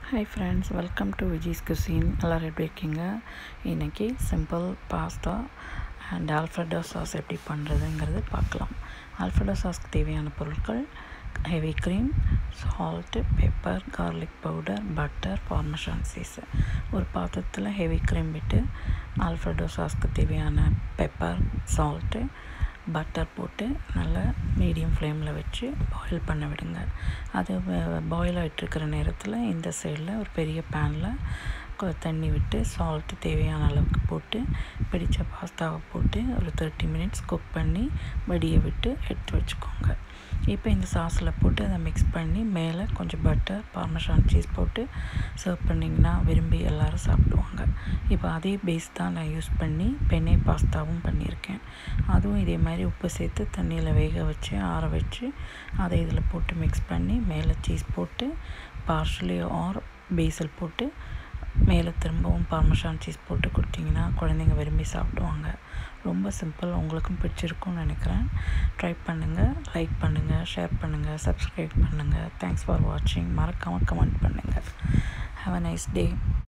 Hi friends, welcome to Viji's Cuisine. எல்லாரும் எப்படி இருக்கீங்க? இன்னைக்கு simple pasta and Alfredo sauce எப்படி பண்ணுறதுங்கிறது பார்க்கலாம். ஆல்ஃப்ரெடோ சாஸ்க்கு தேவையான பொருட்கள் heavy cream, salt, pepper, garlic powder, butter, parmesan cheese. ஒரு பாத்திரத்தில் ஹெவி க்ரீம் விட்டு ஆல்ஃப்ரெடோ சாஸ்க்கு தேவையான பெப்பர், சால்ட்டு, பட்டர் போட்டு நல்லா மீடியம் ஃப்ளேமில் வச்சு பாயில் பண்ண விடுங்க. அது பாயில் ஆகிட்டுருக்கிற நேரத்தில் இந்த சைடில் ஒரு பெரிய பேனில் தண்ணி விட்டு சால்ட்டு தேவையான அளவுக்கு போட்டு பிடித்த பாஸ்தாவை போட்டு ஒரு 30 மினிட்ஸ் குக் பண்ணி வடிய விட்டு எடுத்து வச்சுக்கோங்க. இப்போ இந்த சாஸில் போட்டு அதை மிக்ஸ் பண்ணி மேலே கொஞ்சம் பட்டர், பார்மசான் சீஸ் போட்டு சர்வ் பண்ணிங்கன்னா விரும்பி எல்லோரும் சாப்பிடுவாங்க. இப்போ அதே பேஸ் தான் நான் யூஸ் பண்ணி பென்னே பாஸ்தாவும் பண்ணியிருக்கேன். அதுவும் இதே மாதிரி உப்பு சேர்த்து தண்ணியில் வேக வச்சு ஆற வச்சு அதை இதில் போட்டு மிக்ஸ் பண்ணி மேலே சீஸ் போட்டு பார்ஸ்லி ஆர் basil போட்டு மேலே திரும்பவும் பார்மசான் சீஸ் போட்டு கொடுத்தீங்கன்னா குழந்தைங்க விரும்பி சாப்பிடுவாங்க. ரொம்ப சிம்பிள், உங்களுக்கும் பிடிச்சிருக்கும்னு நினைக்கிறேன். ட்ரை பண்ணுங்கள், லைக் பண்ணுங்கள், ஷேர் பண்ணுங்கள், சப்ஸ்கிரைப் பண்ணுங்கள். தேங்க்ஸ் ஃபார் வாட்சிங். மறக்காமல் கமெண்ட் பண்ணுங்கள். Have a nice day.